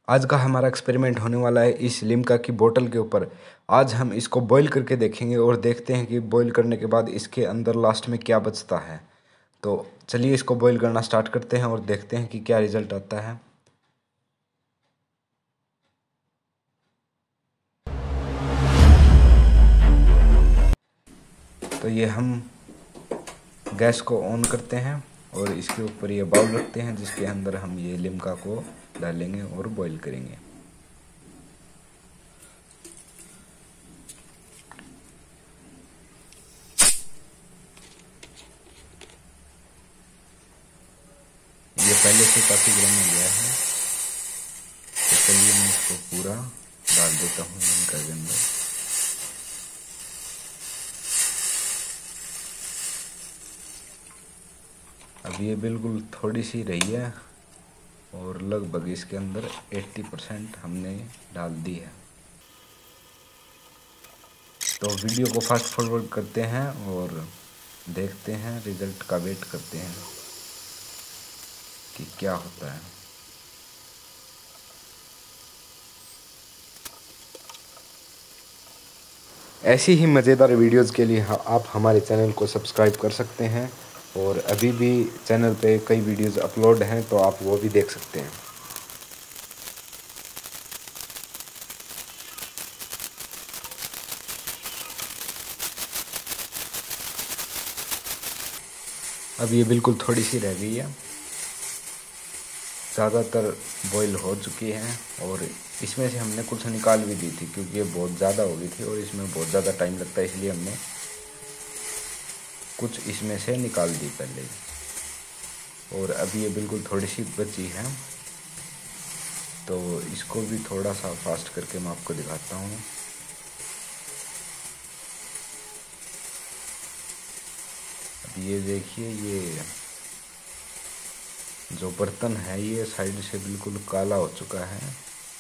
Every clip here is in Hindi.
आज का हमारा एक्सपेरिमेंट होने वाला है इस लिम्का की बोतल के ऊपर। आज हम इसको बॉईल करके देखेंगे और देखते हैं कि बॉईल करने के बाद इसके अंदर लास्ट में क्या बचता है। तो चलिए इसको बॉईल करना स्टार्ट करते हैं और देखते हैं कि क्या रिजल्ट आता है। तो ये हम गैस को ऑन करते हैं और इसके ऊपर ये बाउल रखते हैं जिसके अंदर हम ये लिम्का को डालेंगे और बॉईल करेंगे। ये पहले से काफ़ी गर्म हो गया है, तो चलिए मैं इसको पूरा डाल देता हूँ लिम्का के अंदर। अब ये बिल्कुल थोड़ी सी रही है और लगभग इसके अंदर 80% हमने डाल दी है। तो वीडियो को फास्ट फॉरवर्ड करते हैं और देखते हैं, रिजल्ट का वेट करते हैं कि क्या होता है। ऐसी ही मज़ेदार वीडियोज़ के लिए आप हमारे चैनल को सब्सक्राइब कर सकते हैं और अभी भी चैनल पे कई वीडियोज़ अपलोड हैं, तो आप वो भी देख सकते हैं। अब ये बिल्कुल थोड़ी सी रह गई है, ज़्यादातर बॉईल हो चुकी है और इसमें से हमने कुछ निकाल भी दी थी क्योंकि ये बहुत ज़्यादा हो गई थी और इसमें बहुत ज़्यादा टाइम लगता है, इसलिए हमने कुछ इसमें से निकाल दी पहले ही। और अभी ये बिल्कुल थोड़ी सी बची है, तो इसको भी थोड़ा सा फास्ट करके मैं आपको दिखाता हूँ। अब ये देखिए, ये जो बर्तन है ये साइड से बिल्कुल काला हो चुका है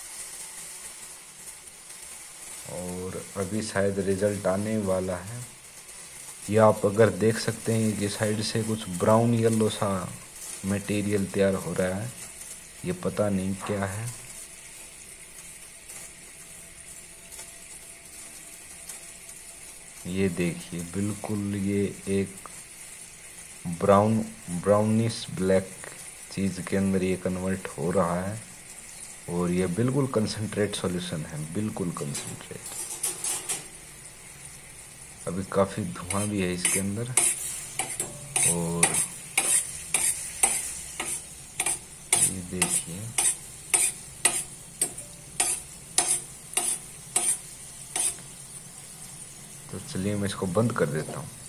और अभी शायद रिजल्ट आने वाला है। ये आप अगर देख सकते हैं कि साइड से कुछ ब्राउन येलो सा मटेरियल तैयार हो रहा है, ये पता नहीं क्या है। ये देखिए बिल्कुल ये एक ब्राउनिश ब्लैक चीज़ के अंदर ये कन्वर्ट हो रहा है और ये बिल्कुल कंसंट्रेट सॉल्यूशन है, बिल्कुल कंसंट्रेट। अभी काफ़ी धुआं भी है इसके अंदर और ये देखिए तो चलिए मैं इसको बंद कर देता हूँ।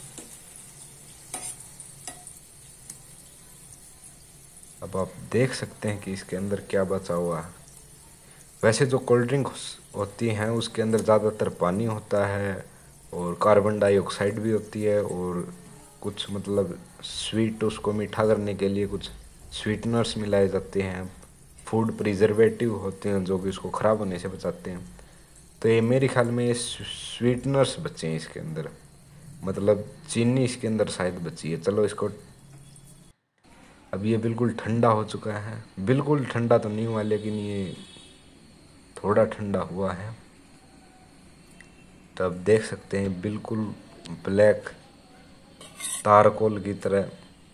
अब आप देख सकते हैं कि इसके अंदर क्या बचा हुआ है। वैसे जो कोल्ड ड्रिंक होती हैं उसके अंदर ज़्यादातर पानी होता है और कार्बन डाइऑक्साइड भी होती है और कुछ मतलब स्वीट, उसको मीठा करने के लिए कुछ स्वीटनर्स मिलाए जाते हैं, फूड प्रिजर्वेटिव होते हैं जो कि उसको ख़राब होने से बचाते हैं। तो ये मेरे ख्याल में ये स्वीटनर्स बचे हैं इसके अंदर, मतलब चीनी इसके अंदर शायद बची है। चलो इसको, अब ये बिल्कुल ठंडा हो चुका है, बिल्कुल ठंडा तो नहीं हुआ लेकिन ये थोड़ा ठंडा हुआ है। तो अब देख सकते हैं बिल्कुल ब्लैक तारकोल की तरह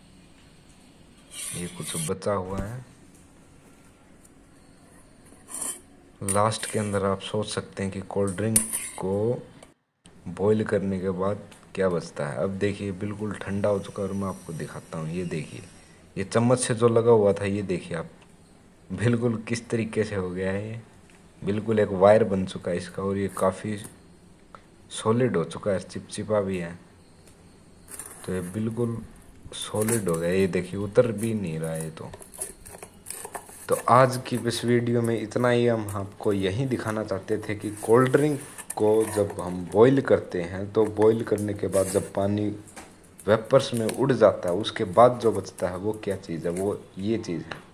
ये कुछ बचा हुआ है। लास्ट के अंदर आप सोच सकते हैं कि कोल्ड ड्रिंक को बॉईल करने के बाद क्या बचता है। अब देखिए बिल्कुल ठंडा हो चुका है और मैं आपको दिखाता हूँ। ये देखिए, ये चम्मच से जो लगा हुआ था, ये देखिए आप बिल्कुल किस तरीके से हो गया है। ये बिल्कुल एक वायर बन चुका है इसका और ये काफ़ी सॉलिड हो चुका है, चिपचिपा भी है। तो ये बिल्कुल सॉलिड हो गया, ये देखिए उतर भी नहीं रहा है। तो आज की इस वीडियो में इतना ही। हम आपको यही दिखाना चाहते थे कि कोल्ड ड्रिंक को जब हम बॉईल करते हैं तो बॉईल करने के बाद जब पानी वेपर्स में उड़ जाता है उसके बाद जो बचता है वो क्या चीज़ है, वो ये चीज़ है।